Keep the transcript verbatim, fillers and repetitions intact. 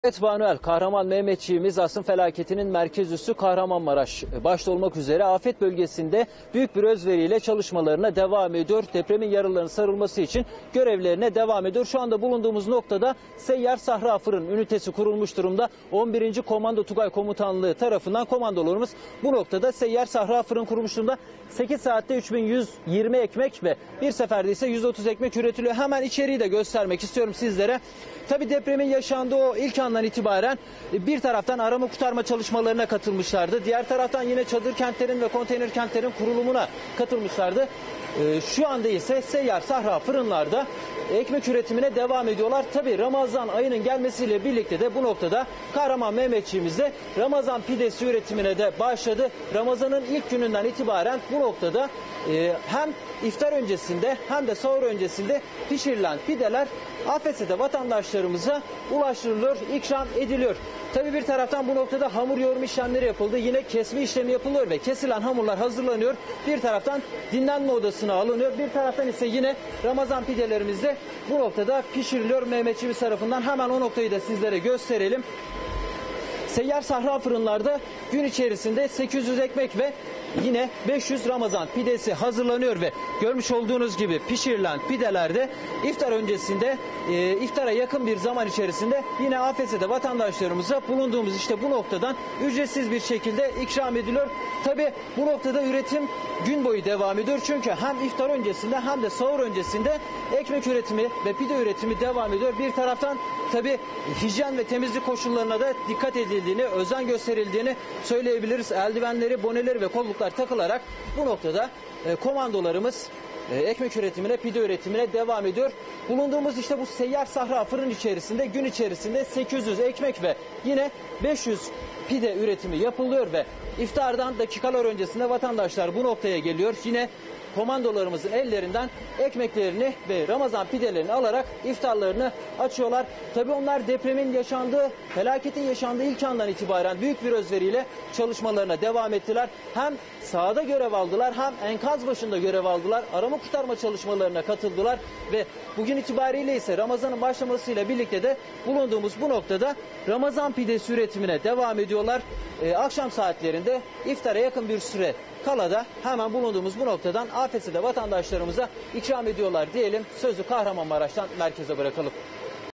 Evet Banuel, Kahraman Mehmetçiğimiz asrın felaketinin merkez üssü Kahramanmaraş başta olmak üzere afet bölgesinde büyük bir özveriyle çalışmalarına devam ediyor. Depremin yaralarının sarılması için görevlerine devam ediyor. Şu anda bulunduğumuz noktada Seyyar Sahra Fırın ünitesi kurulmuş durumda. on birinci Komando Tugay Komutanlığı tarafından komandolarımız bu noktada Seyyar Sahra Fırın kurulmuş durumda. sekiz saatte üç bin yüz yirmi ekmek ve bir seferde ise yüz otuz ekmek üretiliyor. Hemen içeriği de göstermek istiyorum sizlere. Tabii depremin yaşandığı o ilk andan itibaren bir taraftan arama kurtarma çalışmalarına katılmışlardı. Diğer taraftan yine çadır kentlerin ve konteyner kentlerin kurulumuna katılmışlardı. Şu anda ise Seyyar Sahra Fırınlarda ekmek üretimine devam ediyorlar. Tabii Ramazan ayının gelmesiyle birlikte de bu noktada Kahraman Mehmetçiğimiz de Ramazan pidesi üretimine de başladı. Ramazan'ın ilk gününden itibaren bu noktada hem iftar öncesinde hem de sahur öncesinde pişirilen pideler A F S'de vatandaşlarımıza ulaştırılıyor, ikram ediliyor. Tabii bir taraftan bu noktada hamur yoğurma işlemleri yapıldı. Yine kesme işlemi yapılıyor ve kesilen hamurlar hazırlanıyor. Bir taraftan dinlenme odasına alınıyor. Bir taraftan ise yine Ramazan pidelerimiz de bu noktada pişiriliyor Mehmetçiğimiz tarafından. Hemen o noktayı da sizlere gösterelim. Seyyar Sahra Fırınlarda gün içerisinde sekiz yüz ekmek ve yine beş yüz Ramazan pidesi hazırlanıyor ve görmüş olduğunuz gibi pişirilen pidelerde iftar öncesinde e, iftara yakın bir zaman içerisinde yine A F S'de vatandaşlarımıza bulunduğumuz işte bu noktadan ücretsiz bir şekilde ikram ediliyor. Tabi bu noktada üretim gün boyu devam ediyor. Çünkü hem iftar öncesinde hem de sahur öncesinde ekmek üretimi ve pide üretimi devam ediyor. Bir taraftan tabi hijyen ve temizlik koşullarına da dikkat edildiğini, özen gösterildiğini söyleyebiliriz. Eldivenleri, boneleri ve kolluklar takılarak bu noktada e, komandolarımız e, ekmek üretimine, pide üretimine devam ediyor. Bulunduğumuz işte bu Seyyar Sahra Fırın içerisinde gün içerisinde sekiz yüz ekmek ve yine beş yüz pide üretimi yapılıyor ve iftardan dakikalar öncesinde vatandaşlar bu noktaya geliyor. Yine komandolarımızın ellerinden ekmeklerini ve Ramazan pidelerini alarak iftarlarını açıyorlar. Tabii onlar depremin yaşandığı, felaketin yaşandığı ilk andan itibaren büyük bir özveriyle çalışmalarına devam ettiler. Hem sahada görev aldılar hem enkaz başında görev aldılar. Arama kurtarma çalışmalarına katıldılar ve bugün itibariyle ise Ramazan'ın başlamasıyla birlikte de bulunduğumuz bu noktada Ramazan pidesi üretimine devam ediyorlar. Ee, akşam saatlerinde iftara yakın bir süre kala da hemen bulunduğumuz bu noktadan A F S'de vatandaşlarımıza ikram ediyorlar diyelim. Sözü Kahramanmaraş'tan merkeze bırakalım.